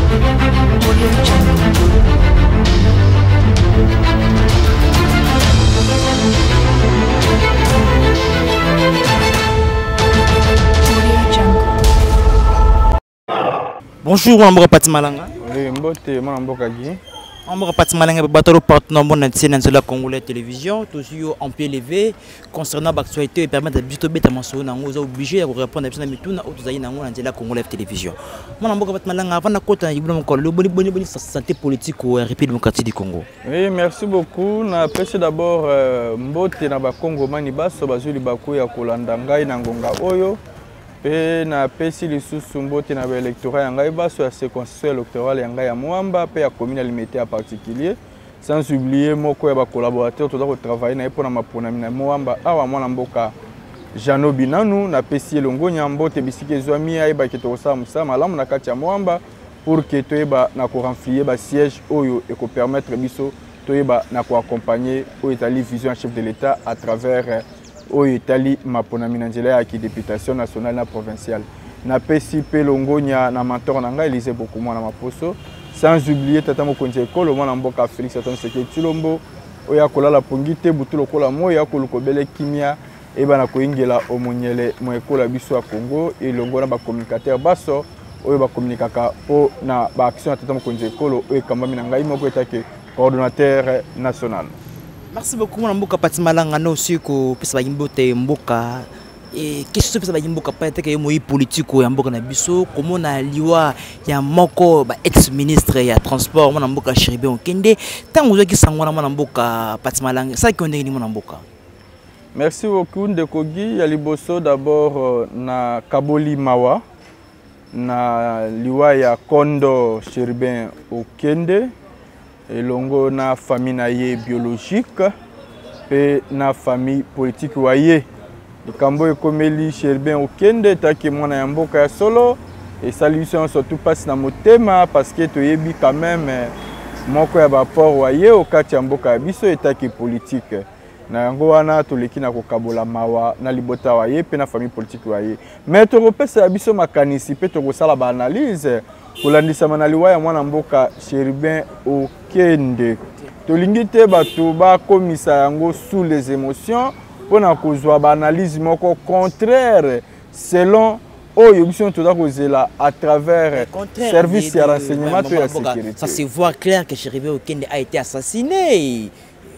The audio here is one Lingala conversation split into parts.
Bonjour, Mambra Patimalanga. Oui, mbote Mambra Gi. Mambra Patimalanga, bateau partenaire de la Congolais Télévision, toujours en pied levé concernant l'actualité et permettre de bitober ta mention. Nous sommes obligés de répondre à la Congolais Télévision. Mambra Patimalanga, avant de côté, il y a santé politique au République démocratique du Congo. Oui, merci beaucoup. Na pêche d'abord mbote na ba Congo manibaso bazuli baku ya kolanda ngai na ngonga oyo. Et na pesi lisusu mbote na électorat ya ngai baso ya circonscription électorale ya ngai ya Mwamba pe ya commune alimité en particulier sans oublier moko ya ba collaborateur to da travailler na epona mapona na Mwamba awa mwana mboka Jano Binanu na pesi elongo nyambote bisike zwami ya ba keto sa musa malamu na kati ya Mwamba pour que toyeba na ko renflouer ba siège oyo et ko permettre biso toyeba na ko accompagner au Italie vision chef de l'État à travers au Italie mapona minanjela ya ki députation nationale na provinciale na pesi pelongonya na mentor na nga Élysée beaucoup mwana maposo sans oublier tata mokonzi ekolo mwana mboka Félix Antoine Tshisekedi Tshilombo oya kolala pongite butulo kola moya kolukobele kimia e bana koingela omonyele mo ekola biso ya Congo elongo na ba communicateur baso oyo ba communicaka po na ba action tata mokonzi ekolo oyo kambami na ngai moko etake coordonnateur national. Merci beaucoup, mon mboka Patimalanga na aussi ko pesa ba yimbote mboka et question pesa ba yimboka pa teke yo politique ya mboka na biso comment na liwa ya moko ba ex ministre ya transport mon mboka Chéribin Okende tango zo ki sangwana mon mboka Patimalanga ça ki ondenge ni mon mboka. Merci beaucoup Ndekogi ya liboso d'abord na Kaboli Mawa na liwa ya Kondo Chéribin Okende elongo na famille na ye biologique pe na famille politique waye likambo ekomeli Chéribin Okende taki mwana ya mboka ya solo et salution surtout passe na motema parce que toyebi quand même moko ya ba port waye okati ya mboka ya biso etaki politique na yango wana toleki na kokabola mawa na libota waye pe na famille politique waye mais tokopesa biso makanisi pe tokosala ba analyse kolandisa manaliwa ya mwana mboka Chéribin Okende tolingi te bato bakomisa yango sous les émotions pona kozwa ba analyse moko contraire selon oyo biso toza kozela à travers service ya renseignement et ya sécurité. Ça se voit clair que Chéribin Okende a été assassiné.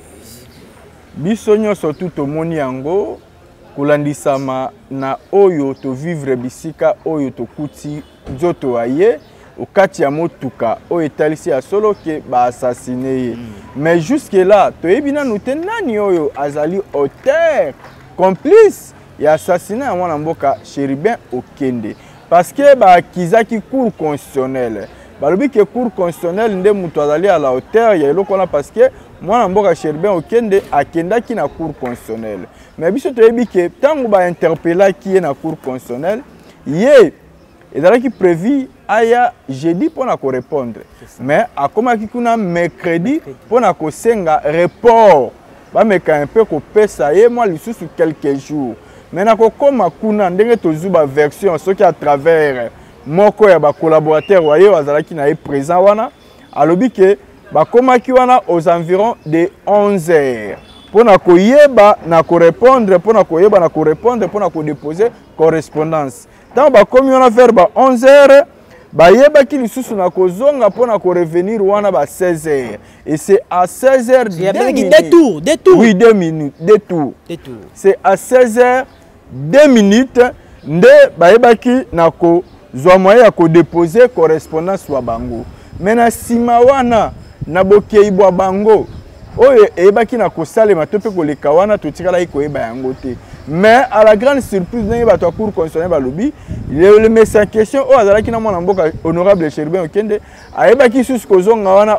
Biso nyonso tout omoni yango kolandisama na oyo to vivre bisika oyo to kuti nzoto aye okati ya motuka oyo etalisi ya solo ke ba assassiné mais jusque là toyebi nanu te nani oyo azali auteur complice ya assassinat ya mwana mboka Chéribin Okende parce que ba akizaki cour constitutionnelle balobi ke cour constitutionnelle nde mutu azali à la hauteur ya eloko na parce que mwana mboka Chéribin Okende akendaki na cour constitutionnelle mais biso toyebi ke tango ba interpellaki ye na cour constitutionnelle ye ezalaki prévu aya jeudi pour na ko répondre mais akomaki kuna mercredi pour na ko senga report ba meka un peu ko pesa ye moi lisusu quelques jours mais na ko koma kuna ndenge tozuba version soki à travers moko ya ba collaborateur waye wazalaki na ye présent wana alobi ke ba komaki wana aux environs de 11h pour na ko yeba na ko répondre pour na ko yeba na ko répondre pour na ko déposer correspondance tant ba komi wana vers ba 11h ba yeba ki lisusu na ko zonga pour na ko revenir wana ba 16h et c'est à 16h détour oui 2 minutes détour c'est à 16h 2 minutes nde ba yeba ki na ko zwa moyen ya ko déposer correspondance wa bango mais na sima wana na bokei bwa bango oyo eyebaki na kosalema to pe koleka wana totikala koyeba yango te mais à la grande surprise ndenge bato ya cour constitutionnelle balobi le message en question oyo azalaki na mwana mboka honorable Chéribin Okende ayebaki susu kozonga wana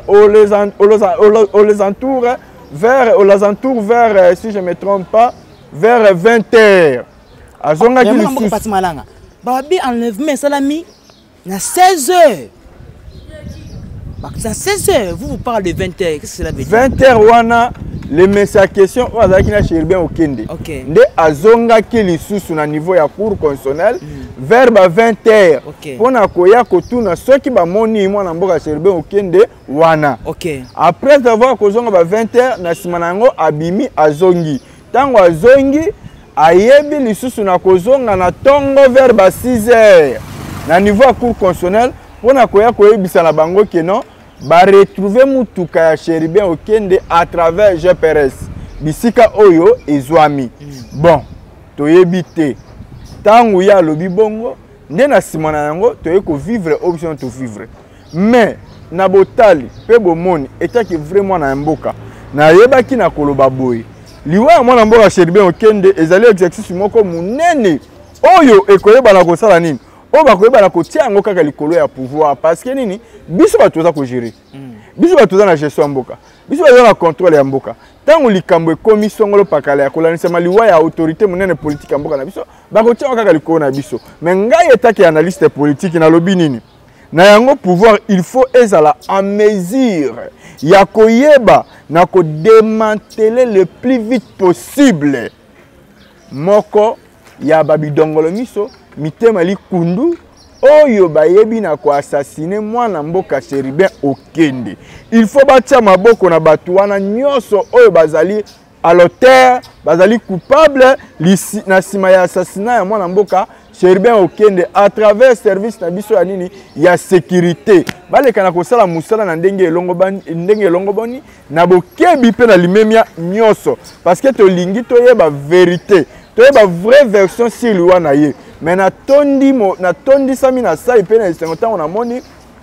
aux alentours vers si je me trompe pas vers 20h azongaki lisusu Patimalanga babi enlèvement salami na 16h. À 16h, vous parlez de 20h. Qu'est-ce que cela veut dire? 20h, wana, le message question o azalaki na Cherubin Okende nde azongaki lisusu na niveau ya cour constitutionnel vers ba 20h pona koya kotuna soki bamoni mwana mboka Cherubin Okende wana après avoir kozonga ba 20h na sima nango abimi azongi tango azongi ayebi lisusu na kozonga na tongo vers ba 6h na niveau ya cour constitutionnel pona koya koyebisa na bango ke non ba retrouver mutuka ya Cherubin Okende à travers GPRS bisika oyo ezwami bon toyebi te tango ya lobi bongo nde na sima na yango toye ko vivre option to vivre mais na botali pe bomoni etaki vraiment na mboka na yebaki na koloba boye liwa mwana mboka Cherubin Okende ezali exercice moko munene oyo ekoyeba na kosala nini o ba koyeba na kotia yango kaka likolo ya pouvoir parce que nini biso bato za ko gérer biso bato za na gestion mboka biso bato na contrôle ya mboka tango likambo ekomi songolo pakala ya kolanisa maliwa ya autorité munene politique mboka na biso ba kotia kaka likolo na biso mais ngai etaki analyste politique na lobi nini na yango pouvoir il faut ezala en mesure ya koyeba na ko démanteler le plus vite possible moko ya babidongolo miso mitema likundu oyo bayebi na ko assassiner mwana mboka Cherubin Okende il faut batia maboko na batu wana nyoso oyo bazali à l'auteur bazali coupable na sima ya assassinat ya mwana mboka Cherubin Okende à travers service na biso ya nini ya sécurité baleka na kosala musala na ndenge elongo boni na bokebi pe na limemia nyoso parce que to lingi to yeba vérité to yeba vraie version sur liwa na ye mais na tondi sami na sai pe na esengo tango na moni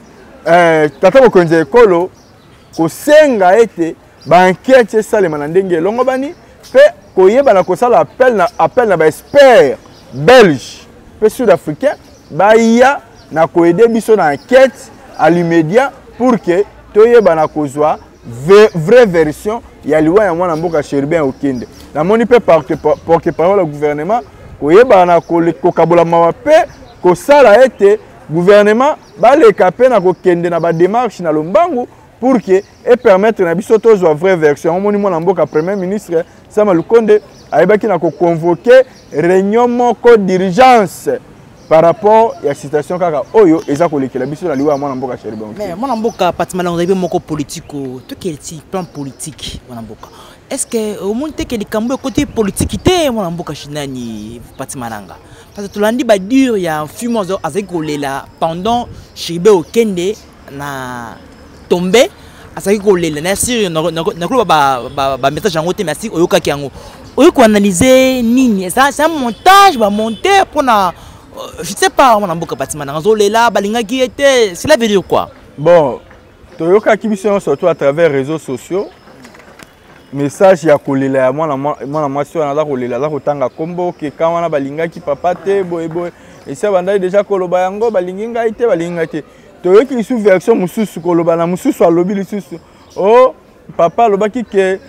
tata bokonzi ekolo kosenga ete ba enquête salema na ndenge elongo bani pe koyeba na kosala appel na ba expert belge pe sud-africain ba ya na koede biso na enquête à l'immédiat pour que toyeba na kozwa vraie version ya liwa ya mwana mboka Cherubin Okende na moni pe porte-parole au gouvernement koyeba na kokabola mawa pe kosala ete gouvernement baleka pe na kokende na ba démarche na lombangu pour que et permettre na biso tozwa vraie version omoni mwana mboka premier ministre Sama Lukonde ayebaki na ko convoquer réunion moko d'urgence par rapport à la situation kaka oyo eza kolekela biso na liwa mwana mboka Cherubin Okende mais mwana mboka patimala ngaibe moko politique to quel plan politique mwana mboka est-ce que au monde que les cambo côté politique té mwana mboka shinani patimalanga parce que tulandi ba dire ya fumozo azekolela pendant Cherubin Okende na tombé azekolela na sur na ba message en côté merci oyoka ki yango oyoko analyser nini c'est un montage ba monter pour na je sais pas mwana mboka patimalanga zolela balinga ki était cela veut dire quoi bon toyoka ki biso surtout à travers réseaux sociaux message ya kolela ya mwana mwasi wana aza kolela aza kotanga kombo ke ka wana balingaki papa te boyeboye esa bandai déjà koloba yango balingi ngai te balingi ngai te toyoki lisusu version mosusu koloba na mosusu alobi lisusu o papa alobaki ke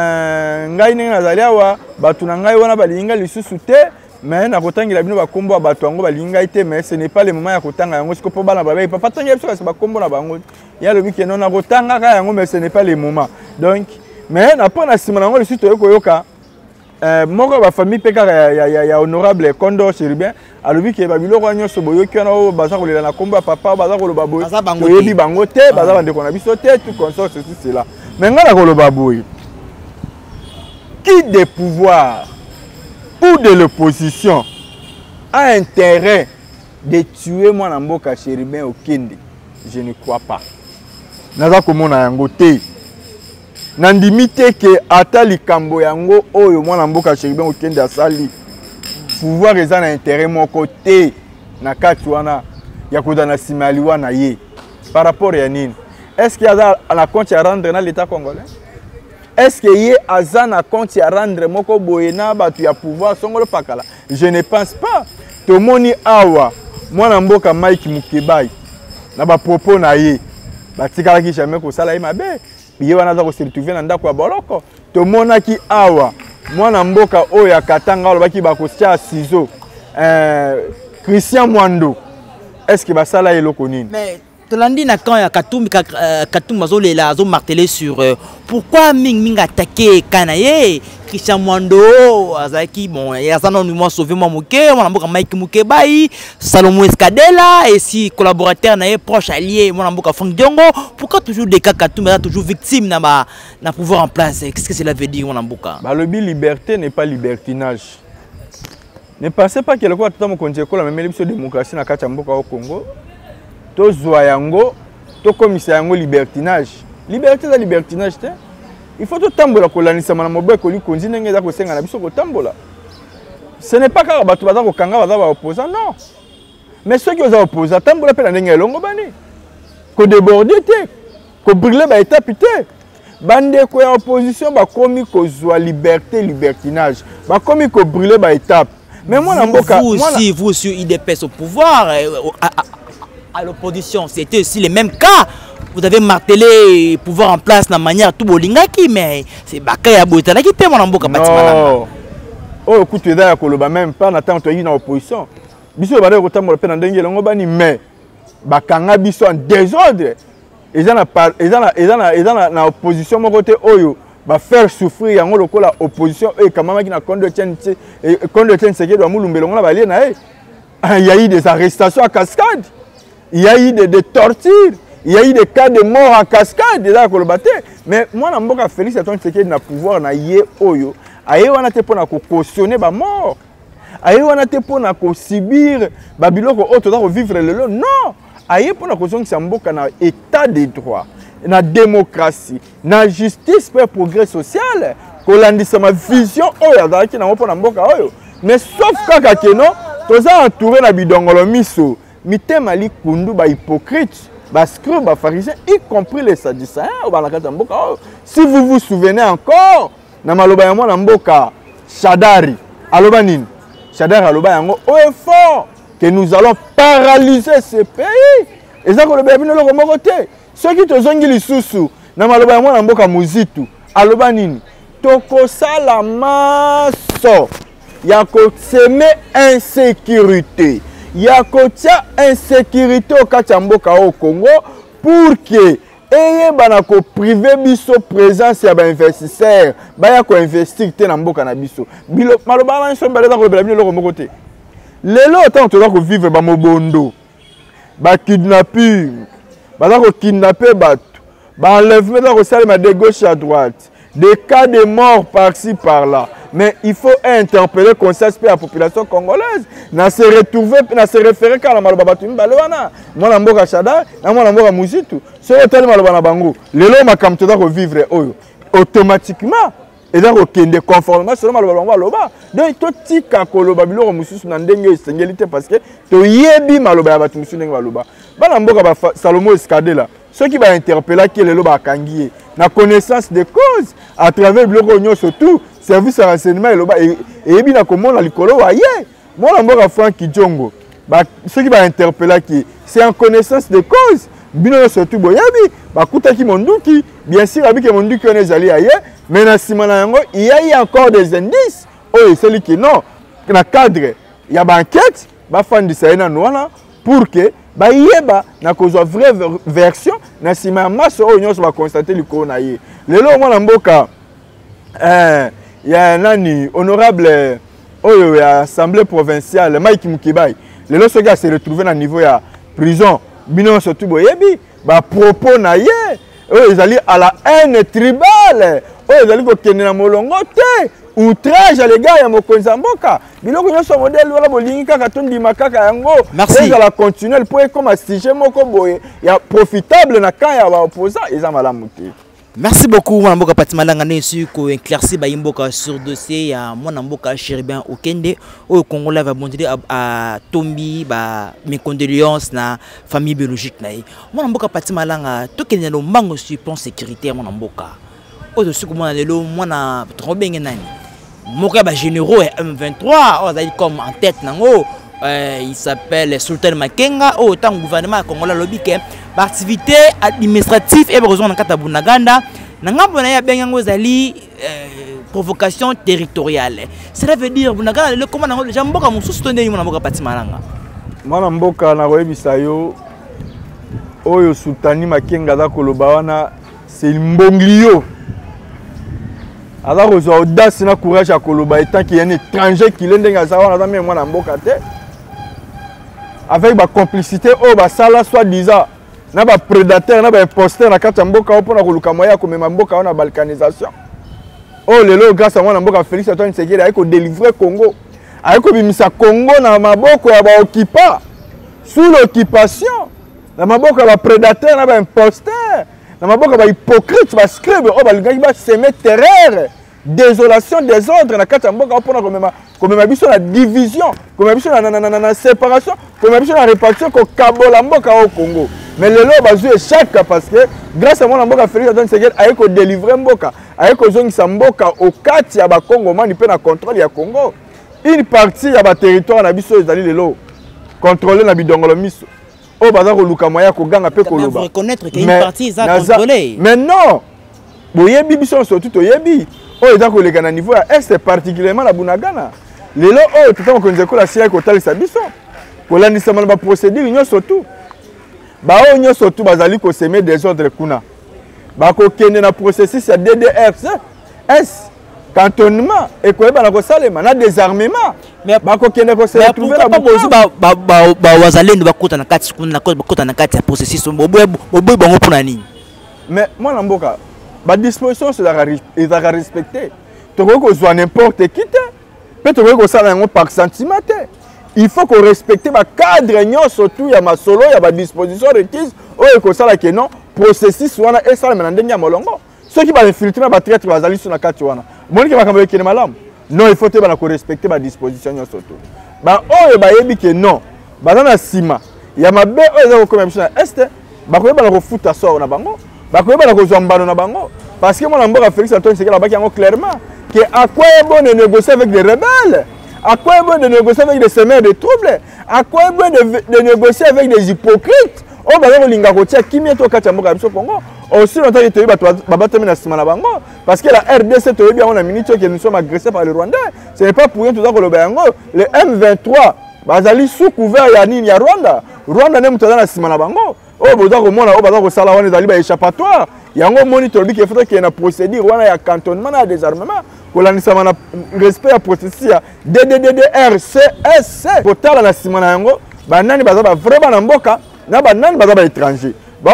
ngai ndenge nazali awa bato na ngai wana balingi ngai lisusu te mais nakotangela bino bakombo ya bato yango balingi ngai te mais ce n'est pas le moment ya kotanga yango siko mpo bana babai papa tangela biso kasi bakombo na bango ye alobi ke non nakotangaka yango mais ce n'est pas le moment donc mais après na sima nango lisusu toyoka moko ba famille pe kaka ya honorable Kondo Cherubin alobi ke babiloko nyonso boyoki wana o baza kolela na kombo ya papa baza koloba boye toyebi bango te baza bandeko na biso te tout consort ceci cela mais nga na koloba boye qui de pouvoir ou de l'opposition a intérêt de tuer mwana mboka Cherubin Okende je ne crois pas naza komona yango te nandimi te ke ata likambo yango oyo mwana mboka Cherubin Okende asali pouvoir eza na intérêt moko te na kati wana ya kodana sima liwa na ye par rapport ya nini est-ce qu'il y a na compte à rendre na l'état congolais est-ce que ye aza na compte à rendre moko boye na batu ya pouvoir songolo pakala je ne pense pas tomoni awa mwana mboka Mike Mukebai na ba propos na ye batikalaki jamais kosala ye mabe biye wana za ko se retrouver na ndako ya boloko tomonaki awa mwana mboka oyo akatanga alobaki bakosia ciseaux Christian Mwando est-ce que basala eloko nini mais Tolandi na quand ya Katumbi Mazole la zo martelé sur pourquoi Ming attaqué Kanaye Christian Mwando azaki bon yazana nous moi sauver moi moké mon amboka Mike Mukebai Salomon Escadela et si collaborateur na proche allié mon amboka Frank Diongo pourquoi toujours des cas Katumbi toujours victime na pouvoir en place qu'est-ce que cela veut dire mon amboka bah le but liberté n'est pas libertinage. Ne pensez pas que le quoi tout mon konje ko la même démocratie na kati mboka au Congo. To zoyango, to commissaire yango libertinage. Liberté da libertinage te. Il faut tout tambola ko lanisa mana mobe ko li konzi ndenge za ko senga na biso ko tambola. Ce n'est pas car batu baza ko kanga baza ba opposant non. Mais ceux qui ont opposé tambola pe na ndenge longo bani. Ko déborder te, ko brûler ba étape te. Bande ko ya opposition ba komi ko zwa liberté libertinage. Ba komi ko brûler ba étape. Mais moi namboka vous aussi IDPS au pouvoir à l'opposition, c'était aussi les mêmes cas. Vous avez martelé pouvoir en place de la manière tout bolingaki, mais c'est Bakaya Boutala qui paie mon amboka Patimala. Non. Oh, écoute, tu es d'accord, même pas n'attends toi dans l'opposition. Biso ba ko tambola pe na ndenge longo bani mais bakanga biso en désordre. Ils en opposition mon côté oyo ba faire souffrir yango lokola opposition et quand même qui na compte de tienne c'est que doit mulumbe longo na ba na il y a eu des arrestations à cascade. Il y a eu des tortures, il y a eu des cas de mort en cascade déjà ko lobaté mais moi na mboka Félix Antoine Tshisekedi na pouvoir na ye oyo aye wana te pona ko cautionner ba mort aye wana te pona ko subir ba biloko auto da ko vivre lelo non aye pona ko zongisa mboka na état de droit na démocratie na justice pour progrès social ko landisa ma vision oyo azalaki na pona mboka oyo mais sauf kaka keno toza entouré na bidongolo miso mitema li kundu ba hypocrite ba scrub ba pharisien y compris les sadducéens au balakata mboka si vous vous souvenez encore na maloba ya mwana mboka Shadari aloba nini Shadari aloba yango au effort que nous allons paralyser ce pays et ça ko loba bino loko moko te ceux qui tozongi lisusu na maloba ya mwana mboka Muzitu aloba nini tokosala maso ya ko semer insécurité ya kotia insécurité au Kachamboka au Congo pour que eyeba ko privé biso présence ya ba investisseur ba ya ko investir te na mboka na biso bilo maloba ba nso mbele za ko bela bino loko moko te lelo tant to za ko vivre ba mobondo ba kidnapping ba za ko kidnapper bato ba enlèvement za ko salema de gauche à droite des cas de mort par-ci par-là. Mais il faut interpeller comme ça la population congolaise. Na se retrouver, na se référer quand la maloba tu mbaloana. Moi la mboka Shada, na moi la mboka Muzitu. Ce hôtel maloba na bango. Lelo makamto da ko vivre oyo. Automatiquement et da ko kende conformément selon maloba loba. Donc to tika ko loba biloko mususu na ndenge esengeli parce que to yebi maloba ya batu mususu ndenge maloba. Bana mboka ba Salomon Escadela. Ceux qui va interpeller qui lelo ba kangié. Na connaissance de cause à travers biloko nyo surtout service à renseignement et bien comment la likolo waye moi la mboka Frank Diongo ba ceux qui va interpeller qui c'est en connaissance de cause bino surtout boyabi ba kutaki monduki bien sûr abi que monduki on est allé ailleurs mais na simana yango il y a eu encore des indices oh celui qui non na cadre il y a ba enquête ba fan de ça na noana pour que ba yeba na cause vraie version na sima maso o nyonso ba constater likolo na ye lelo moi la mboka il y a un ami honorable au assemblée provinciale Mike Mukebai les lorsque gars se retrouvé à niveau ya prison bino surtout boyebi ba propos na ye ils allaient à la haine tribale ils allaient ko kende na molongo te outrage les gars ya mokonza mboka biloko nyoso modèle wala bolingi kaka tondi makaka yango ils allaient continuer pour comme sujet moko boye ya profitable na kan ya ba opposant ils en malamu te. Merci beaucoup, mon amboka Patimala Ngane, pour éclaircir Bayimboka sur le dossier. Mon amboka Chéribin Okende, au Congolais va bondir à Tombi, mes condoléances na famille biologique. Mon amboka Patimala, tout qui est le manque de plan sécuritaire, mon amboka. Au-dessus, comment on a le moins trop bien. Mon cas généraux M23, comme en tête, il s'appelle Sultan Makenga, autant gouvernement congolais lobby activité administrative et besoin de Katabunaganda, provocation territoriale. Cela veut dire Bunaganda le commandant de Jamboka Moussou soutenir mon amboka Patimalanga. Mon amboka na webisayo oyo Sultani Makenga za koloba wana c'est mbonglio. Alors aux audace na courage à koloba étant qu'il y a un étranger qui l'endeng à savoir dans même moi na mboka te. Avec ma complicité oh ba sala soit disant na ba prédateur na ba imposteur na kati mboka pour na koluka moya comme mboka on a balkanisation. Oh lelo grâce à moi na mboka Félix Antoine Tshisekedi avec délivrer Congo. Avec bimisa Congo na maboko ya ba occupa sous l'occupation. Na maboko ya ba prédateur na ba imposteur. Na maboko ba hypocrite ba scribe oh ba linga ba semer terreur, désolation, désordre na kati mboka pour na comme biso la division, comme biso na séparation, comme biso la répartition ko kabola mboka au Congo. Mais le lot bazou échec parce que grâce à moi mboka Félix Antoine Tshisekedi a ko délivrer mboka, a ko zongisa mboka au kati ya ba Congo mani pe na contrôle ya Congo. Une partie ya ba territoire na biso ezali lelo contrôler na bidongolo miso. Oh baza ko luka moya ko ganga pe ko loba. Reconnaître qu'une partie ça contrôler. Mais non. Boyebi biso surtout toyebi. Oh eza ko leka na niveau ya est particulièrement la Bunagana. Lelo oh tout temps ko nzeko la sia ko talisa biso. Ko landisa mana ba procédure nyo surtout. Ba o nyo surtout bazali ko semer des ordres kuna. Ba ko kende na processus ya DDRC. Cantonnement et quoi ba na ko salema na désarmement. Mais ba ko kende ko se retrouver la bozo ba wazalendo ba kota na kati kuna ba kota na kati ya processus boboy bango pour nani. Mais moi na mboka ba disposition c'est la respecter. To ko zo n'importe qui te. Peut to ko sala ngo par sentiment. Il faut qu'on respecte ba cadre nyo surtout ya masolo ya ba disposition requise o ko sala que non processus wana et sala na ndenge ya molongo. Ceux qui va infiltrer ba traître bazali sur na kati wana. Moni ba kambe kene malam. Non, il faut te ba ko respecter ba disposition nyo surtout. Ba o ba yebi que non. Ba na sima. Ya mabe o eza ko comme ça. Est ba ko ba ko futa sort na bango. Ba ko ba ko zombano na bango parce que mon mboka Félix Antoine Tshisekedi la ba yango clairement que à quoi est bon de négocier avec des rebelles? À quoi est bon de négocier avec des semeurs de troubles? À quoi est bon de négocier avec des hypocrites? Oh, bah, linga kotia kimia to kati mboka biso Congo. Aussi longtemps que tu es na sima na bango parce que la RDC to bien on a minute que nous sommes agressés par le Rwandais. Ce n'est pas pour rien tout ça que le Bango, le M23 bazali sous couvert ya nini ya Rwanda. Rwanda ne mutana na sima na bango. Oh, boza ko mona oh baza ko sala wana zali ba échappatoire. Yango monitor bi ke faut que na procédure wana ya cantonnement na désarmement. Kolanisa mana respect ya processus ya DDDRCSC. Potala na sima na yango banani baza ba vraiment na mboka na banani baza ba étranger.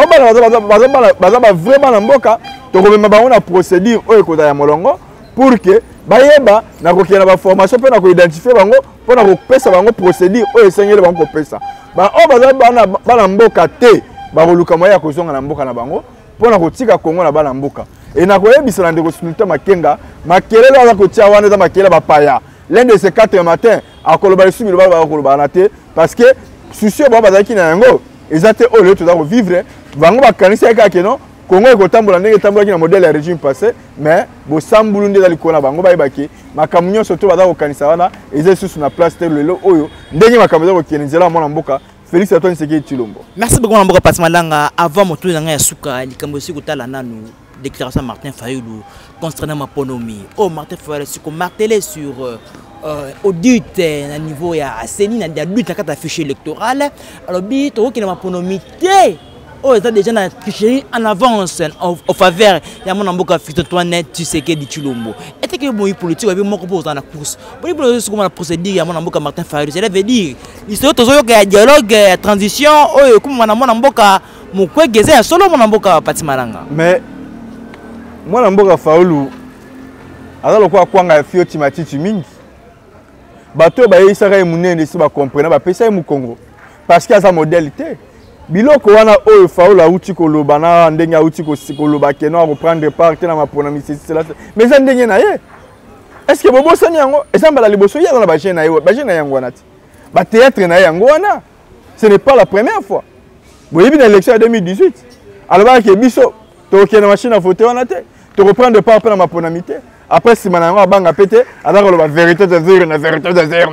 Baza vraiment na mboka to komema bango na procédure oyo ko ya molongo pour que bayeba na ko kena ba formation pe na ko identifier bango po na ko pesa bango procédure oyo sengele bango ko pesa. Ba o baza bana mboka te ba ko luka moya ko zonga na mboka na bango po na ko tika Congo na bana mboka. Et na ko yebisa na ndeko Sultan Makenga makelele ala ko tia wana za makelele ba paya. L'un de ces 4 matin a koloba subi ba koloba na te parce que soucieux ba bazaki na yango ezate au lieu de vivre bango bakanisa ka ke non Congo ko tambola ndenge tambola ki na modèle ya régime passé mais bo sambulu ndeza likona bango bayebaki makamunyo surtout baza ko kanisa wana ezesusu na place te lelo oyo ndenge makamuzo ko kenizela mona mboka Félix Antoine Tshisekedi Tshilombo. Merci beaucoup mboka Patimalanga avant moto na ya suka likambo siku tala nanu déclaration Martin Fayulu concernant ma ponomi. Oh Martin Fayulu ko martelé sur audit à niveau ya CENI na lutte à affiché électoral alors bi to ki na maponomité oh ça déjà na tricherie en avance en faveur ya mon mboka Félix Antoine Tshisekedi Tshilombo et que bon politique avec mon propose dans la course bon il comment la procédure ya mon mboka Martin Fayulu cela veut dire il se tozo ya dialogue transition oh comme mon mboka mokwegeze ya solo mon mboka Patimalanga mais mon mboka Fayulu alors quoi kwanga fio timatitu mingi bato ba yisaka munene si ba comprendre ba pesa mu Congo parce qu'il y a sa modalité biloko wana oyo Fayulu uti ko loba na ndenge uti ko sikoloba keno a reprendre part na mapona misisi là mais ça ndenge na ye est-ce que bobo sani yango ezamba la liboso ya na ba jeune na ye ba jeune yango wana ti ba théâtre na yango wana ce n'est pas la première fois boyebi na élection de 2018 alors que biso to kena machine à voter wana te to reprendre part na mapona mité. Après, si maintenant on a pété, alors la vérité de zéro, la vérité de zéro.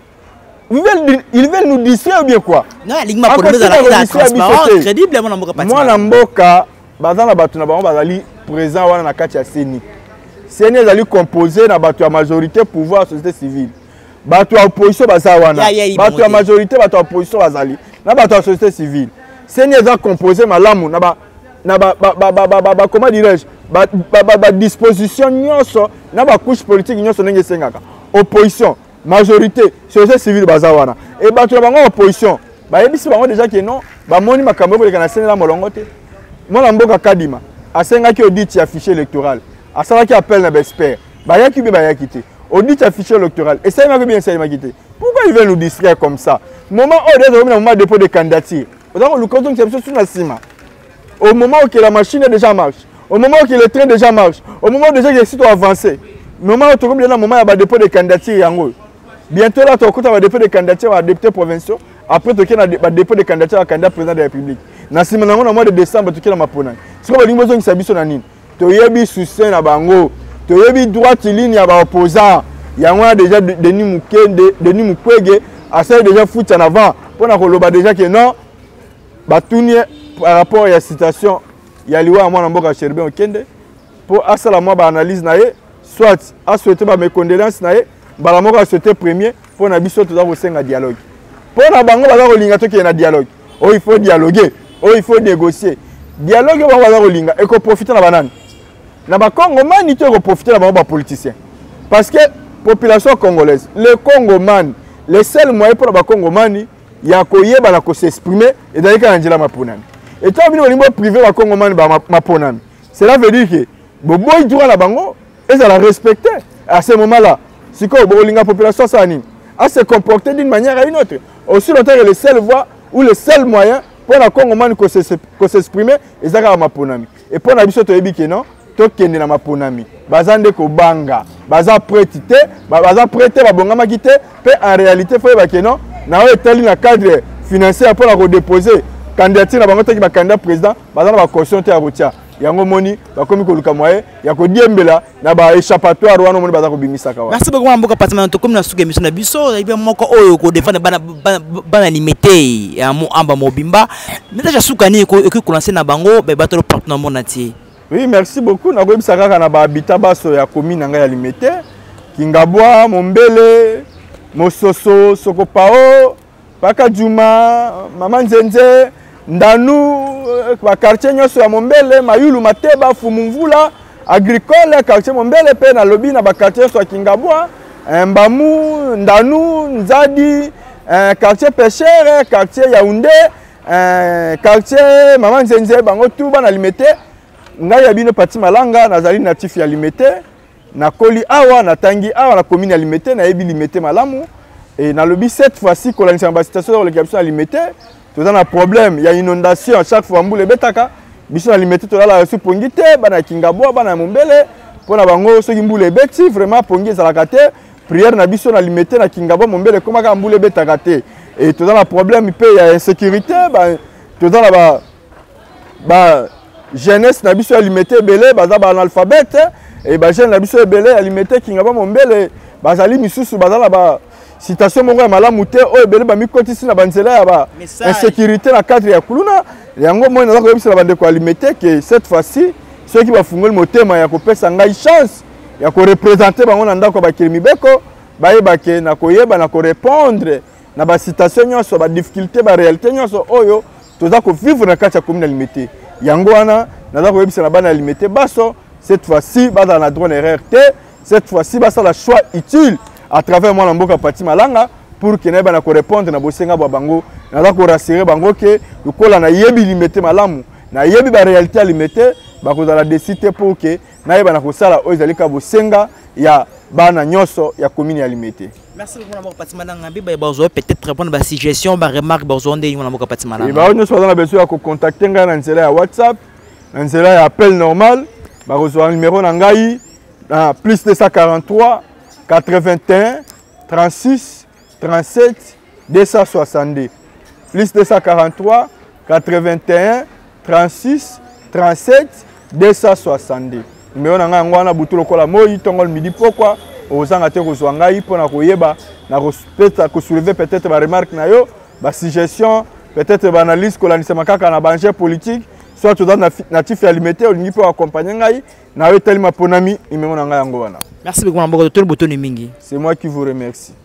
Ils veulent nous distraire ou bien quoi? Non, l'igma pour nous la transparence crédible mon mboka Patimalanga. Moi mboka bazana na batu na bango bazali présent wana na kati ya CENI. CENI ezali composé na batu ya majorité pouvoir société civile. Batu ya opposition baza wana. Batu ya majorité batu ya opposition bazali. Na batu ya société civile. seni eza composé malamu comment dirais-je disposition nyonso na couche politique nyonso ndenge esengaka opposition majorité société civile baza wana et bato na bango opposition bayebisi bango déjà que non bamoni makambo koleka na seni la molongo te mwana mboka Kadima asengaki audit ya fichier électoral asalaki appel na expert bayaki be bayaki te audit ya fichier électoral et ça m'a bien ça m'a quitté pourquoi ils veulent nous distraire comme ça moment où on a moment dépôt de candidature donc le canton c'est sur la cima au moment où la machine déjà marche au moment où le train déjà marche au moment où déjà les sites ont avancé moment où tout le moment il y a dépôt de candidature yango bientôt là tu as dépôt de candidature à député provincial après tu as dépôt de candidature à candidat président de la République na sima na mois de décembre tu as ma pona c'est comme les gens qui s'habillent na nini to yebi soutien na bango to yebi droite ligne ya ba opposant yango déjà Denis Mukwege essaye déjà foutre en avant pour na koloba déjà que non batuni par rapport à la citation ya liwa mwana mboka Cherben Okende pour asala moi ba analyse na ye soit a souhaiter ba mes condoléances na ye bala moko a souhaiter premier pour na biso to za ko senga dialogue pour na bango ba za ko linga to ke na dialogue oh il faut dialoguer oh il faut négocier dialogue ba za ko linga et ko profiter na banane na ba Congomani to ko profiter na bango ba politiciens parce que population congolaise les Congomani les seuls moyens pour ba Congomani ya koyeba na ko s'exprimer et d'ailleurs quand njela maponani et tant bino limbo privé ba Congomani ba maponani cela veut dire que boboy droit la bango et ça la respecter à ce moment là si ko bolinga population ça ni à se comporter d'une manière à une autre aussi longtemps que les seules voies ou les seuls moyens pour la Congomani ko s'exprimer et ça ka maponani et pour na biso to yebi que non to kende na maponami bazande ko banga baza prêté baza prêté ba bongama kité pe en réalité faut ba que non na o etali na cadre financier pour la redéposer candidature na bango te ki ba candidat président bazana ba caution te ya rotia yango moni ba komi ko luka moye ya ko diembela na ba échappatoire wana moni baza ko bimisa ka wa merci beaucoup mboka patima to comme na suka mission na biso ibe moko oyo ko défendre bana limité ya mo amba mobimba neta suka ni ko lancer na bango be bato partenaire monati. Oui, merci beaucoup. Na koyebisa kaka na ba habitat baso ya commune nga ya limité Kingabwa, Mombele, Mososo, Sokopao, Pakajuma, Mama Nzenze, Ndanu, ba quartier nyoso ya Mombele, Mayulu Mateba, Fumumvula, agricole quartier Mombele pe na lobby na ba quartier so Kingabwa, Mbamu, Ndanu, Nzadi, quartier Pêcheur, quartier Yaoundé, quartier Mama Nzenze bango tout ba na limité. Ngai ya bino pati malanga nazali natif ya limité na koli awa na tangi awa na commune ya limité na yebi limité malamu et na lobby cette fois-ci ko la station de l'équipe à limité to na problème il y a inondation à chaque fois mbule betaka biso na limité to la su pongité bana Kingabwa bana Mombele pona bango so mbule beti vraiment pongi za la kate prière na biso na limité na Kingabwa Mombele koma ka mbule betaka te et to na problème pe il y a insécurité to na ba jeunesse na biso limité belé baza ba analphabète et ba jeune na biso belé limité Kingabwa Mombele bazali misusu bazala ba citation moko ya malamu te o belé ba mikotisi na banzela ya ba insécurité na cadre ya kuluna yango moi na ko yebisa ba ndeko limité que cette fois-ci ceux qui va fungoli motema ya ko pesa ngai chance ya ko représenter bango na ndako ba kilimibeko ba yebake na ko yeba na ko répondre na ba citation nyonso ba difficulté ba réalité nyonso oyo toza ko vivre na kati ya commune limité yango wana naza ko yebisa na bana limité baso cette fois-ci bada na droit erreur te cette fois-ci basa la choix utile à travers moi na mboka pati malanga pour que na ba na ko répondre na bosenga ba bango naza ko rassurer bango que lokola na yebi limité malamu na yebi ba réalité limité ba ko la décider pour que na yeba na ko sala o ezalika bosenga ya bana nyonso ya commune ya limité. Merci beaucoup na pati malanga biba bazo peut-être répondre ba suggestion ba remarque bazo ndé na mboka pati malanga. Et ba on soit na besoin ya ko contacter nga na nzela ya WhatsApp na nzela ya appel normal ba reçoit numéro na ngai na plus 243 81 36 37 262 plus 243 81 36 37 262 numéro na ngai ngwana butu lokola moi tongol midi pourquoi ozanga te ko ngai pona koyeba na ko soulever peut-être ba remarque na yo ba suggestion peut-être ba analyse ko lanisa makaka na bange politique soit tout dans natif ya limité olingi po accompagner ngai na yo tellement ponami numéro na ngai yango wana. Merci beaucoup na mboko to boto ni mingi. C'est moi qui vous remercie.